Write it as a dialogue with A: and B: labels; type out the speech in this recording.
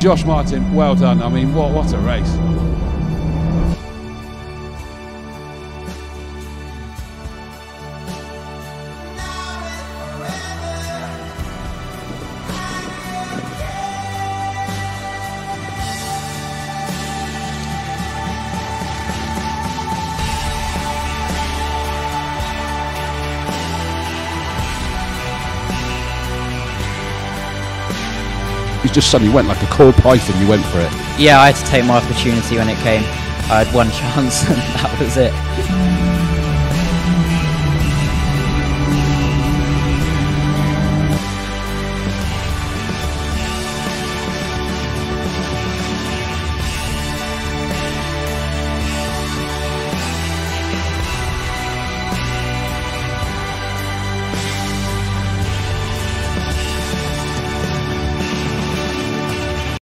A: Josh Martin, well done. I mean, what a race. You just suddenly went like a coil python, you went for it.
B: Yeah, I had to take my opportunity when it came. I had one chance and that was it.